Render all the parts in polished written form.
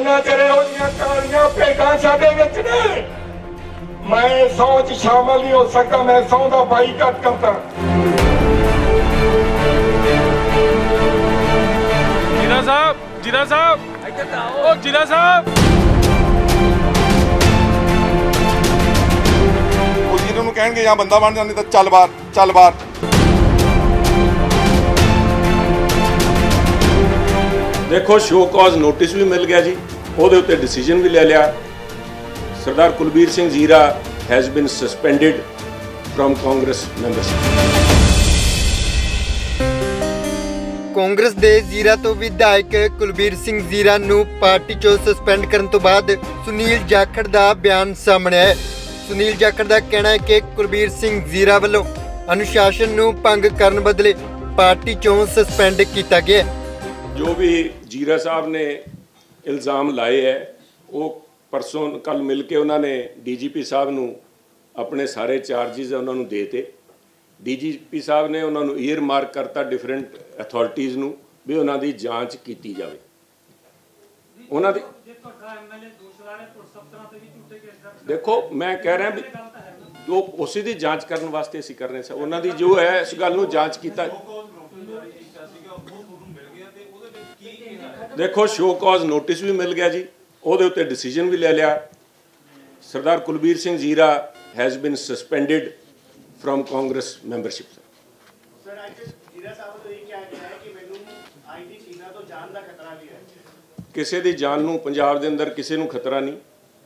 जिन्ना chair इहो जिहियां कालियां भेडां साडे विच ने मैं सौं च शामिल नहीं हो सकता। मैं सौं दा बाईकाट करता। जीरा साहब, जीरा साहब, ओ जीरा साहब, ਉਹਨੂੰ ਕਹਿਣਗੇ ਜਾਂ ਬੰਦਾ ਬਣ ਜਾਂਦੇ ਤਾਂ ਚੱਲ ਬਾਹਰ, ਚੱਲ ਬਾਹਰ। देखो शो कॉज नोटिस भी मिल गया जी, ਉਹਦੇ ਉੱਤੇ डिसीजन भी ले लिया। सरदार Kulbir Singh Zira has been suspended from Congress membership. Congress ਦੇ ਜ਼ੀਰਾ ਤੋਂ ਵਿਧਾਇਕ ਕੁਲਬੀਰ ਸਿੰਘ ਜ਼ੀਰਾ ਨੂੰ ਪਾਰਟੀ ਚੋਂ ਸਸਪੈਂਡ ਕਰਨ ਤੋਂ ਬਾਅਦ ਸੁਨੀਲ ਜਾਖੜ ਦਾ ਬਿਆਨ ਸਾਹਮਣੇ ਆਇਆ। ਸੁਨੀਲ ਜਾਖੜ ਦਾ ਕਹਿਣਾ ਹੈ ਕਿ ਕੁਲਬੀਰ ਸਿੰਘ ਜ਼ੀਰਾ ਵੱਲੋਂ ਅਨੁਸ਼ਾਸਨ ਨੂੰ ਭੰਗ ਕਰਨ ਬਦਲੇ ਪਾਰਟੀ ਚੋਂ ਸਸਪੈਂਡ ਕੀਤਾ ਗਿਆ। जो भी जीरा साहब ने इल्ज़ाम लाए है वो परसों कल मिल के उन्होंने DGP साहब ਨੂੰ अपने सारे चार्जिज उन्होंने देते। DGP साहब ने उन्होंने ईयर मार्क करता डिफरेंट अथॉरिटीज़ ਨੂੰ भी उन्हों की जाँच की जाए। उन्होंने देखो मैं कह रहा जो उसी की जाँच करने वास्ते असीं कर रहे हैं। उन्होंने जो है इस गल ਨੂੰ जाँच किया। देखो शो कॉज नोटिस भी मिल गया जी, ਉਹਦੇ ਉੱਤੇ डिसीजन भी ले लिया। सरदार Kulbir Singh Zira has been suspended from Congress membership. Sir आज जीरा साहब तो ये क्या कहा है कि मैनू आईटी चीना तो जान का खतरा भी है। किसी की जान नूं पंजाब दे अंदर किसी नूं खतरा नहीं।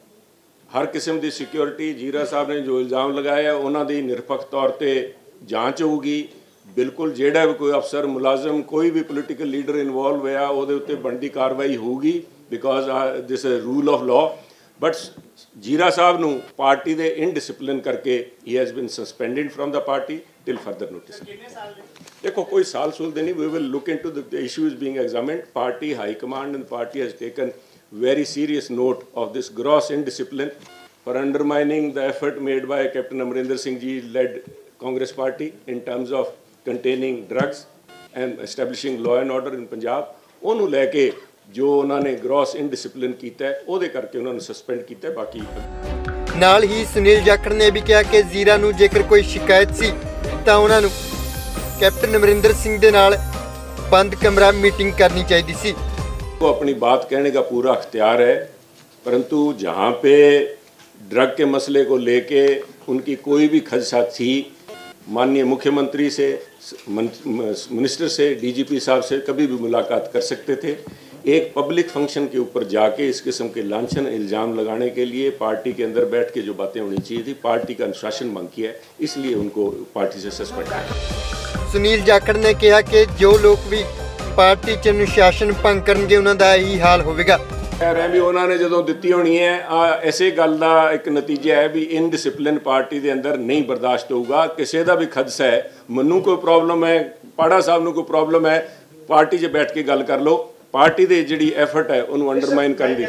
हर किस्म की सिक्योरिटी जीरा साहब ने जो इल्ज़ाम लगाया उन्हां दी निरपक्ष तौर पर जाँच होगी। बिल्कुल जेड़ा भी कोई अफसर मुलाजम कोई भी पोलिटिकल लीडर इन्वॉल्व होया ਉਹਦੇ ਉੱਤੇ ਬਣਦੀ कार्रवाई होगी because this rule of law. But Zira साहब ਨੂੰ पार्टी ਦੇ इनडिसिप्लिन करके ही has been suspended from the party till further notice. देखो कोई साल सूल नहीं, we will look into the issues being examined. Party high command and party has taken very serious note of this gross indiscipline for undermining the effort made by captain Amarinder Singh ji led Congress party in terms of containing drugs and establishing law and order in Punjab। ਉਹਨੂੰ ਲੈ ਕੇ ਜੋ ਉਹਨਾਂ ਨੇ gross indiscipline ਕੀਤਾ ਉਹਦੇ ਕਰਕੇ ਉਹਨਾਂ ਨੂੰ ਸਸਪੈਂਡ ਕੀਤਾ। ਬਾਕੀ ਨਾਲ ਹੀ ਸੁਨੀਲ ਜਾਖੜ ਨੇ ਵੀ ਕਿਹਾ ਕਿ ਜ਼ੀਰਾ ਨੂੰ ਜੇਕਰ ਕੋਈ ਸ਼ਿਕਾਇਤ ਸੀ ਤਾਂ ਉਹਨਾਂ ਨੂੰ ਕੈਪਟਨ ਅਮਰਿੰਦਰ ਸਿੰਘ ਦੇ ਨਾਲ ਬੰਦ ਕਮਰਾ मीटिंग करनी चाहिए सी। वो अपनी बात कहने का पूरा अख्तियार है, परंतु जहाँ पे ड्रग के मसले को लेके उनकी कोई भी खदशा थी माननीय मुख्यमंत्री से मिनिस्टर से DGP साहब से कभी भी मुलाकात कर सकते थे। एक पब्लिक फंक्शन के ऊपर जाके इस किस्म के लांछन इल्ज़ाम लगाने के लिए पार्टी के अंदर बैठ के जो बातें होनी चाहिए थी, पार्टी का अनुशासन भंग किया है, इसलिए उनको पार्टी से सस्पेंड किया। सुनील जाखड़ ने कहा कि जो लोग भी पार्टी च अनुशासन भंग करनगे उन्हां दा यही हाल होवेगा। कह रहे हैं भी उन्होंने जो दी होनी है इसे गल का एक नतीजा है भी इनडिसिप्लिन पार्टी के अंदर नहीं बर्दाश्त होगा। किसी का भी खदशा है, मनु कोई प्रॉब्लम है, पाड़ा साहब को कोई प्रॉब्लम है, पार्टी 'च बैठ के गल कर लो। पार्टी की जी एफर्ट है उन्होंने अंडरमाइन करने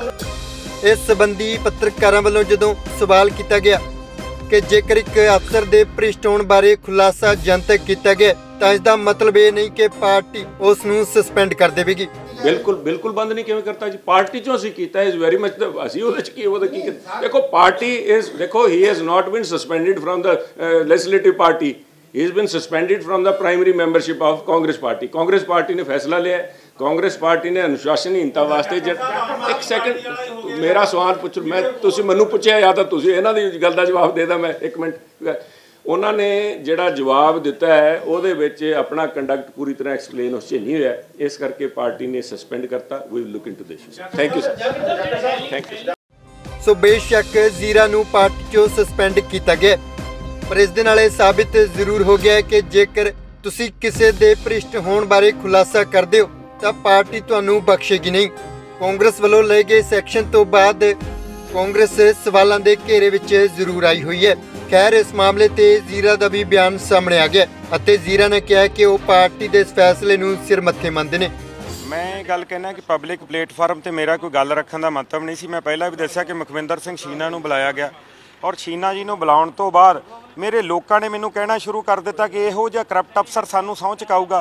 की। इस संबंधी पत्रकारों वालों जदों सवाल किया गया कि जेकर एक अफसर के भ्रिष्ट होने बारे खुलासा जनतक किया गया तो इसका मतलब ये नहीं कि पार्टी उसनूं सस्पेंड कर देगी। बिल्कुल बिल्कुल बंद नहीं किवें करता जी। पार्टी चों असीं कीता इज़ वेरी मच असीं ਉਹਦੇ 'ਚ ਕੀ ਉਹਦਾ ਕੀ देखो पार्टी इज़ देखो he has not been suspended from the legislative party, he is been suspended from the primary membership of Congress party. Congress party ने फैसला लिया है, कांग्रेस पार्टी ने अनुशासनहीनता वास्ते एक सैकेंड मेरा सवाल पुछ मैं तुसीं मैनूं पुछिया या तां तुसीं इन्हां दी गल दा जवाब दे दा। मैं एक मिनट उन्होंने जिहड़ा जवाब दिता है ਉਹਦੇ ਵਿੱਚ अपना कंडक्ट पूरी तरह एक्सप्लेन उस 'ਚ नहीं होया, इस करके पार्टी ने सस्पेंड करता। We will look into this. Thank you sir, thank you. So बेशक ਜ਼ੀਰਾ ਨੂੰ पार्टी चों सस्पेंड किया गया, पर इस दे नाल ਇਹ साबित जरूर हो गया है कि जेकर तुसीं किसी दे भ्रिष्ट होने बारे खुलासा करदे हो ਤਾਂ पार्टी ਤੁਹਾਨੂੰ बख्शेगी नहीं। कांग्रेस ਵੱਲੋਂ ਲਏ ਗਏ ਸੈਕਸ਼ਨ ਤੋਂ ਬਾਅਦ कांग्रेस सवालों के घेरे ਵਿੱਚ ਜ਼ਰੂਰ आई हुई है। खैर इस मामले ते ਜ਼ੀਰਾ ਦਾ भी बयान सामने आ गया ਅਤੇ ਜ਼ੀਰਾ ने कहा कि वो पार्टी के इस फैसले ਨੂੰ सिर मत्थे ਮੰਨਦੇ ਨੇ। मैं गल कहना कि पब्लिक प्लेटफार्म ते मेरा कोई गल रखने का मतलब नहीं सी। मैं पहला भी दस्सिया कि मुखविंदर सिंह छीना नूं बुलाया गया और छीना जी नूं बुलाउण तो बाद मेरे लोगों ने मैनूं कहना शुरू कर दिता कि इहो जिहा करप्ट अफसर सानूं सौं चुकाऊगा।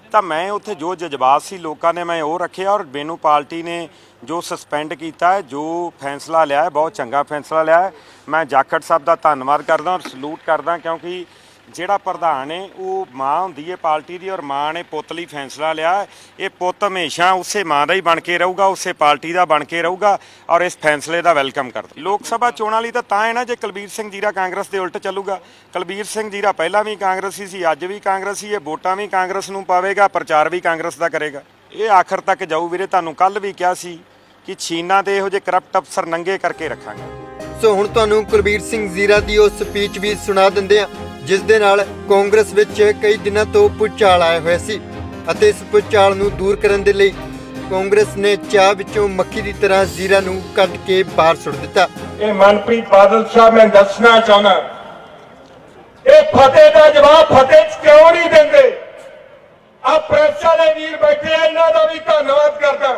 ਤਾਂ ਮੈਂ ਉੱਥੇ ਜੋ ਜਜ਼ਬਾਤ ਸੀ ਲੋਕਾਂ ਨੇ ਮੈਂ ਉਹ ਰੱਖਿਆ ਔਰ ਮੈਨੂੰ ਪਾਰਟੀ ਨੇ ਜੋ ਸਸਪੈਂਡ ਕੀਤਾ ਹੈ, ਜੋ ਫੈਸਲਾ ਲਿਆ ਹੈ, ਬਹੁਤ ਚੰਗਾ ਫੈਸਲਾ ਲਿਆ ਹੈ। ਮੈਂ ਜਾਖੜ ਸਾਹਿਬ ਦਾ ਧੰਨਵਾਦ ਕਰਦਾ ਔਰ ਸਲੂਟ ਕਰਦਾ, ਕਿਉਂਕਿ ਜਿਹੜਾ ਪ੍ਰਧਾਨ ਹੈ ਉਹ ਮਾਂ ਹੁੰਦੀ ਹੈ ਪਾਰਟੀ ਦੀ ਔਰ ਮਾਂ ਨੇ ਪੁੱਤ ਲਈ ਫੈਸਲਾ ਲਿਆ। ਇਹ ਪੁੱਤ ਹਮੇਸ਼ਾ ਉਸੇ ਮਾਂ ਦਾ ਹੀ ਬਣ ਕੇ ਰਹੂਗਾ, ਉਸੇ ਪਾਰਟੀ ਦਾ ਬਣ ਕੇ ਰਹੂਗਾ ਔਰ ਇਸ ਫੈਸਲੇ ਦਾ ਵੈਲਕਮ ਕਰਦਾ। ਲੋਕ ਸਭਾ ਚੋਣਾਂ ਲਈ ਤਾਂ ਹੈ ਨਾ ਜੇ ਕੁਲਬੀਰ ਸਿੰਘ ਜੀਰਾ ਕਾਂਗਰਸ ਦੇ ਉਲਟ ਚੱਲੂਗਾ। ਕੁਲਬੀਰ ਸਿੰਘ ਜੀਰਾ ਪਹਿਲਾਂ ਵੀ ਕਾਂਗਰਸੀ ਸੀ, ਅੱਜ ਵੀ ਕਾਂਗਰਸੀ ਹੈ, ਵੋਟਾਂ ਵੀ ਕਾਂਗਰਸ ਨੂੰ ਪਾਵੇਗਾ, ਪ੍ਰਚਾਰ ਵੀ ਕਾਂਗਰਸ ਦਾ ਕਰੇਗਾ। ਇਹ ਆਖਰ ਤੱਕ ਜਾਊ ਵੀਰੇ। ਤੁਹਾਨੂੰ ਕੱਲ ਵੀ ਕਿਹਾ ਸੀ ਕਿ ਛੀਨਾ ਦੇ ਇਹੋ ਜਿਹੇ ਕਰਪਟ ਅਫਸਰ ਨੰਗੇ ਕਰਕੇ ਰੱਖਾਂਗੇ। ਸੋ ਹੁਣ ਤੁਹਾਨੂੰ ਕੁਲਬੀਰ ਸਿੰਘ ਜੀਰਾ ਦੀ ਉਹ ਸਪੀਚ ਵੀ ਸੁਣਾ ਦਿੰਦੇ ਆ ਜਿਸ ਦੇ ਨਾਲ ਕਾਂਗਰਸ ਵਿੱਚ ਕਈ ਦਿਨਾਂ ਤੋਂ ਭੁਚਾਲ ਆਇਆ ਹੋਇਆ ਸੀ ਅਤੇ ਇਸ ਭੁਚਾਲ ਨੂੰ ਦੂਰ ਕਰਨ ਦੇ ਲਈ ਕਾਂਗਰਸ ਨੇ ਚਾਹ ਵਿੱਚੋਂ ਮੱਖੀ ਦੀ ਤਰ੍ਹਾਂ ਜੀਰਾ ਨੂੰ ਕੱਢ ਕੇ ਬਾਹਰ ਸੁੱਟ ਦਿੱਤਾ। ਇਹ ਮਨਪ੍ਰੀਤ ਬਾਦਲ ਸਾਹਿਬ ਮੈਂ ਦੱਸਣਾ ਚਾਹੁੰਦਾ, ਇਹ ਫਤਿਹ ਦਾ ਜਵਾਬ ਫਤਿਹ 'ਚ ਕਿਉਂ ਨਹੀਂ ਦਿੰਦੇ? ਆ ਪ੍ਰੈਸ ਵਾਲੇ ਵੀਰ ਬੈਠੇ ਆ, ਇਹਨਾਂ ਦਾ ਵੀ ਧੰਨਵਾਦ ਕਰਦਾ।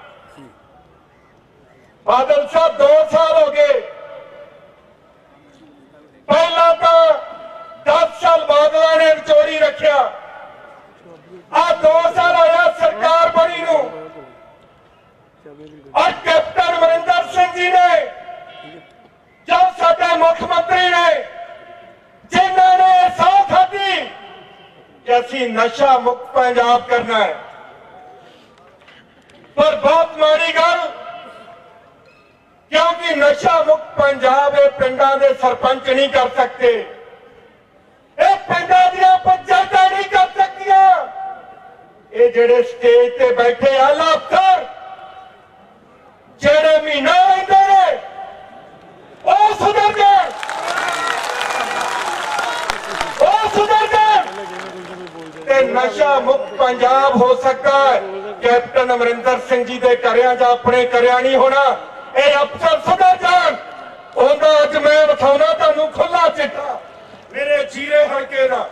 ਬਾਦਲ ਸਾਹਿਬ 2 ਸਾਲ ਹੋ ਗਏ, ਪਹਿਲਾਂ ਤਾਂ 10 ਸਾਲ ਬਾਦਲਾਂ ਨੇ ਚੋਰੀ ਰੱਖਿਆ, ਆ 2 ਸਾਲ ਆਇਆ ਸਰਕਾਰ ਬਣੀ ਨੂੰ, और कैप्टन अमरिंदर सिंह जी ने जो साडे मुख्यमंत्री ने जिन्होंने सौ खाधी कि असीं नशा मुक्त पंजाब करना है, पर बहुत माड़ी गल, क्योंकि नशा मुक्त पंजाब ये पिंडां दे सरपंच नहीं कर सकते, ये पिंडां दीयां पंचायतां नहीं कर सकदियां। ये जिहड़े स्टेज ते बैठे आला अफसर ਜਿਹੜੇ ਮਹੀਨਾ ਲੈਂਦੇ ਨੇ ਉਹ ਸੁਧਰ ਜਾਣ, ਉਹ ਸੁਧਰ ਜਾਣ ਤੇ ਨਸ਼ਾ ਮੁਕਤ ਪੰਜਾਬ ਹੋ ਸਕਦਾ ਹੈ। ਕੈਪਟਨ ਅਮਰਿੰਦਰ ਸਿੰਘ ਜੀ ਦੇ ਘਰਿਆਂ ਜਾਂ ਆਪਣੇ ਘਰਿਆਂ ਨਹੀਂ ਹੋਣਾ, ਇਹ ਅਫਸਰ ਸੁਧਰ ਜਾਣ। ਉਹਦਾ ਅੱਜ ਮੈਂ ਵਿਖਾਉਣਾ ਤੁਹਾਨੂੰ ਖੁੱਲਾ ਚਿੱਠਾ ਮੇਰੇ ਜੀਰੇ ਹਲਕੇ ਦਾ।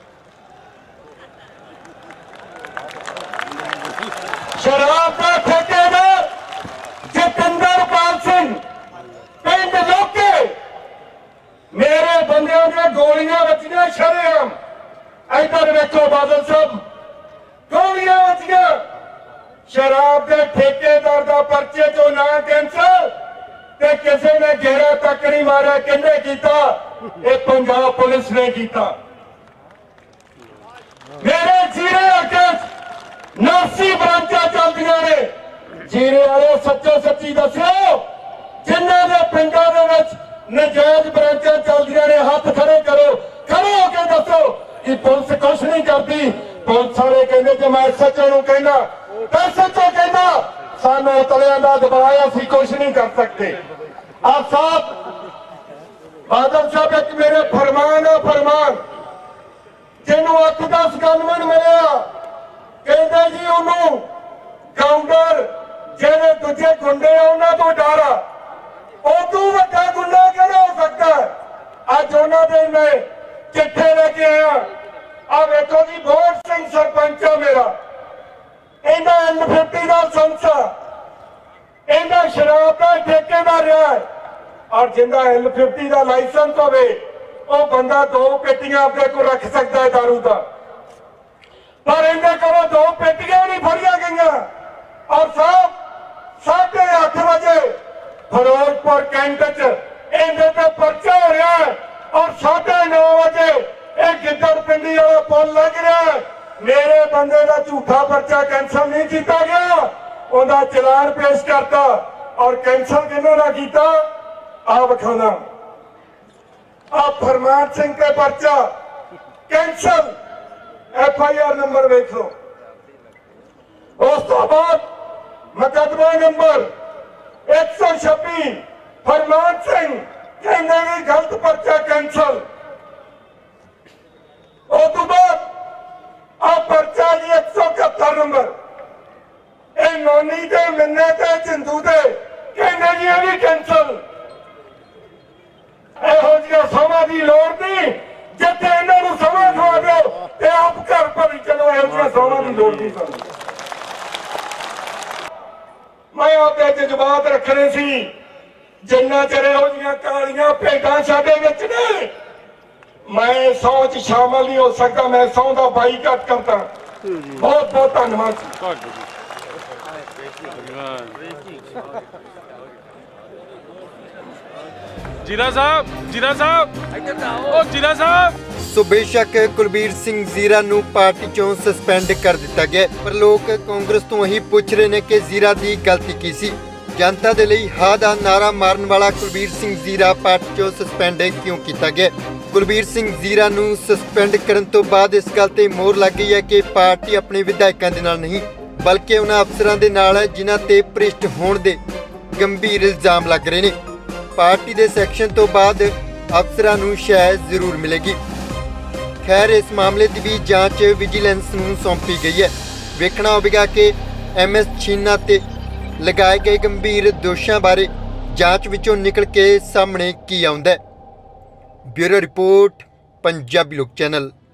ਸ਼ਰਾਬ ਦਾ ਠੇਕੇਦਾਰ ਜਤਿੰਦਰਪਾਲ ਸਿੰਘ ਪਿੰਡ ਲੋਕੇ, ਮੇਰੇ ਬੰਦਿਆਂ ਦੀਆਂ ਗੋਲੀਆਂ ਵੱਜੀਆਂ ਸ਼ਰੇਆਮ। ਇੱਧਰ ਵੇਖੋ ਬਾਦਲ ਸਾਹਿਬ, ਗੋਲੀਆਂ ਵੱਜੀਆਂ। ਸ਼ਰਾਬ ਦੇ ਠੇਕੇਦਾਰ ਦਾ ਪਰਚੇ ਚੋਂ ਨਾਂ ਕੈਂਸਲ ਤੇ ਕਿਸੇ ਨੇ ਘੇਰਾ ਤੱਕ ਨਹੀਂ ਮਾਰਿਆ। ਕਿਹਨੇ ਕੀਤਾ? ਇਹ ਪੰਜਾਬ ਪੁਲਿਸ ਨੇ ਕੀਤਾ। ਮੇਰੇ ਜੀਰੇ ਹਲਕੇ 89 ਬ੍ਰਾਂਚਾਂ ਚੱਲਦੀਆਂ ਨੇ। ਜੀਰੇ ਵਾਲੇ ਸੱਚੋ ਸੱਚੀ ਦੱਸਿਓ, ਜਿਨ੍ਹਾਂ ਦੇ ਪਿੰਡਾਂ ਦੇ ਵਿੱਚ ਨਜਾਇਜ਼ ਬ੍ਰਾਂਚਾਂ ਚੱਲਦੀਆਂ ਨੇ, ਹੱਥ ਖੜੇ ਕਰੋ, ਖੜੇ ਹੋ ਕੇ ਦੱਸੋ ਕਿ ਪੁਲਿਸ ਕੁਛ ਨਹੀਂ ਕਰਦੀ। ਪੁਲਿਸ ਵਾਲੇ ਕਹਿੰਦੇ ਕਿ ਮੈਂ ਸੱਚੋ ਨੂੰ ਕਹਿੰਦਾ ਤਾਂ ਸੱਚੋ ਕਹਿੰਦਾ ਸਾਨੂੰ ਤਲਿਆਂ ਦਾ ਦਬਾਅ, ਅਸੀਂ ਕੁਛ ਨਹੀਂ ਕਰ ਸਕਦੇ। ਆਪ ਸਾਹਿਬ ਬਾਦਲ ਸਾਹਿਬ ਇੱਕ ਮੇਰੇ ਫਰਮਾਨ ਆ, ਫਰਮਾਨ ਜਿਹਨੂੰ 8-10 ਗਨਮੈਨ ਮਿਲਿਆ, ਕਹਿੰਦੇ ਜੀ ਉਹਨੂੰ ਕਾਊਂਟਰ ਜਿਹੜੇ ਦੂਜੇ ਗੁੰਡੇ ਆ ਉਹਨਾਂ ਤੋਂ ਡਰ ਆ, ਉਦੋਂ ਵੱਡਾ ਗੁੰਡਾ ਕਿਹੜਾ ਹੋ ਸਕਦਾ? ਅੱਜ ਉਹਨਾਂ ਦੇ ਮੈਂ ਚਿੱਠੇ ਲੈ ਕੇ ਆਇਆ। ਆ ਵੇਖੋ ਜੀ, ਬੋਰਡ ਸਿੰਘ ਸਰਪੰਚ ਆ ਮੇਰਾ, ਇਹਦਾ N50 ਦਾ ਸੰਸਾ, ਇਹਦਾ ਸ਼ਰਾਬ ਦਾ ਠੇਕੇਦਾਰ ਰਿਹਾ ਹੈ, ਔਰ ਜਿੰਦਾ N50 ਦਾ ਲਾਇਸੈਂਸ ਹੋਵੇ ਉਹ ਬੰਦਾ 2 ਪੇਟੀਆਂ ਆਪਣੇ ਕੋਲ ਰੱਖ ਸਕਦਾ ਹੈ ਦਾਰੂ ਦਾ, ਪਰ ਇਹਦੇ ਕੋਲੋਂ 2 ਪੇਟੀਆਂ ਨਹੀਂ ਫੜੀਆਂ ਗਈਆਂ। ਔਰ ਸਾਹਿਬ 8:30 ਵਜੇ ਫਿਰੋਜ਼ਪੁਰ ਕੈਂਟ 'ਚ ਇਹਦੇ ਤੇ ਪਰਚਾ ਹੋ ਰਿਹਾ ਹੈ, ਔਰ 9:30 ਵਜੇ ਇਹ ਗਿੱਦੜ ਪਿੰਡੀ ਵਾਲਾ ਪੁੱਲ ਲੱਗ ਰਿਹਾ ਹੈ। ਮੇਰੇ ਬੰਦੇ ਦਾ ਝੂਠਾ ਪਰਚਾ ਕੈਂਸਲ ਨਹੀਂ ਕੀਤਾ ਗਿਆ, ਉਹਦਾ ਚਲਾਨ ਪੇਸ਼ ਕਰਤਾ। ਔਰ ਕੈਂਸਲ ਕਿਹਨਾਂ ਦਾ ਕੀਤਾ? ਆ ਵਿਖਾਉਣਾ, ਆ ਫਰਮਾਨ ਸਿੰਘ ਤੇ ਪਰਚਾ ਕੈਂਸਲ, FIR ਨੰਬਰ ਵੇਖ ਲਓ। ਉਸ ਤੋਂ ਬਾਅਦ ਮੁਕੱਦਮਾ ਨੰਬਰ 126 ਫਰਮਾਨ ਸਿੰਘ ਕਹਿੰਦੇ ਵੀ ਗਲਤ ਪਰਚਾ ਕੈਂਸਲ। ਉਸ ਤੋਂ ਬਾਅਦ ਆ ਪਰਚਾ ਜੀ 171 ਨੰਬਰ, ਇਹ ਨੋਨੀ ਤੇ ਮਿੰਨੇ ਤੇ ਚਿੰਦੂ ਦੇ, ਕਹਿੰਦੇ ਜੀ ਇਹ ਵੀ ਕੈਂਸਲ। ਇਹੋ ਜਿਹੀਆਂ ਸਮਾਂ ਦੀ ਲੋੜ ਨਹੀਂ, ਜਿੱਥੇ ਇਹਨਾਂ ਨੂੰ ਸਮਾਂ ਖਵਾ ਦਿਓ ਤੇ ਆਪ ਘਰ ਭਰੀ ਚਲੋ। ਇਹੋ ਜਿਹੀਆਂ ਸਮਾਂ ਦੀ ਲੋੜ ਨਹੀਂ ਸਾਨੂੰ। ਮੈਂ ਆਪਦੇ ਜਜ਼ਬਾਤ ਰੱਖਣੇ ਸੀ, ਜਿੰਨਾ ਚਿਰ ਇਹੋ ਜਿਹੀਆਂ ਕਾਲੀਆਂ ਭੇਡਾਂ ਸਾਡੇ ਵਿੱਚ ਨੇ, ਮੈਂ ਸਹੁੰ 'ਚ ਸ਼ਾਮਲ ਨਹੀਂ ਹੋ ਸਕਦਾ। ਮੈਂ ਸਹੁੰ ਦਾ ਬਾਈਕਾਟ ਕਰਦਾ। ਬਹੁਤ ਬਹੁਤ ਧੰਨਵਾਦ ਜੀ। ਜੀਰਾ ਸਾਹਿਬ ਜੀਰਾ ਸਾਹਿਬ ਉਹ ਜੀਰਾ ਸਾਹਿਬ ਸੋ ਬੇਸ਼ੱਕ ਕੁਲਬੀਰ ਸਿੰਘ ਜ਼ੀਰਾ ਨੂੰ ਪਾਰਟੀ ਚੋਂ ਸਸਪੈਂਡ ਕਰ ਦਿੱਤਾ ਗਿਆ, ਪਰ ਲੋਕ ਕਾਂਗਰਸ ਤੋਂ ਇਹੀ ਪੁੱਛ ਰਹੇ ਨੇ ਕਿ ਜ਼ੀਰਾ ਦੀ ਗਲਤੀ ਕੀ ਸੀ। ਜਨਤਾ ਦੇ ਲਈ ਹਾਂ ਦਾ ਨਾਰਾ ਮਾਰਨ ਵਾਲਾ ਕੁਲਬੀਰ ਸਿੰਘ ਜ਼ੀਰਾ ਪਾਰਟੀ ਚੋਂ ਸਸਪੈਂਡ ਕਿਉਂ ਕੀਤਾ ਗਿਆ? ਕੁਲਬੀਰ ਸਿੰਘ ਜ਼ੀਰਾ ਨੂੰ ਸਸਪੈਂਡ ਕਰਨ ਤੋਂ ਬਾਅਦ ਇਸ ਗੱਲ ਤੇ ਮੋਹਰ ਲੱਗ ਗਈ ਹੈ ਕਿ ਪਾਰਟੀ ਆਪਣੇ ਵਿਧਾਇਕਾਂ ਦੇ ਨਾਲ ਨਹੀਂ, ਬਲਕਿ ਉਹਨਾਂ ਅਫਸਰਾਂ ਦੇ ਨਾਲ ਹੈ ਜਿਨ੍ਹਾਂ ਤੇ ਭ੍ਰਿਸ਼ਟ ਹੋਣ ਦੇ ਗੰਭੀਰ ਇਲਜ਼ਾਮ ਲੱਗ ਰਹੇ ਨੇ। ਪਾਰਟੀ ਦੇ ਸੈਕਸ਼ਨ ਤੋਂ ਬਾਅਦ ਅਫਸਰਾਂ ਨੂੰ ਸ਼ਾਇਦ ਜ਼ਰੂਰ ਮਿਲੇਗੀ। ਖੈਰ, ਇਸ ਮਾਮਲੇ ਦੀ ਵੀ ਜਾਂਚ ਵਿਜੀਲੈਂਸ ਨੂੰ ਸੌਂਪੀ ਗਈ ਹੈ। ਵੇਖਣਾ ਹੋਵੇਗਾ ਕਿ MS ਛੀਨਾ ਤੇ ਲਗਾਏ ਗਏ ਗੰਭੀਰ ਦੋਸ਼ਾਂ ਬਾਰੇ ਜਾਂਚ ਵਿੱਚੋਂ ਨਿਕਲ ਕੇ ਸਾਹਮਣੇ ਕੀ ਆਉਂਦਾ ਹੈ। ਬਿਊਰੋ ਰਿਪੋਰਟ, ਪੰਜਾਬੀ ਲੋਕ ਚੈਨਲ।